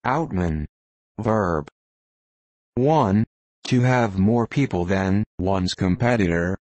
Outman. Verb. 1. To have more people than one's competitor,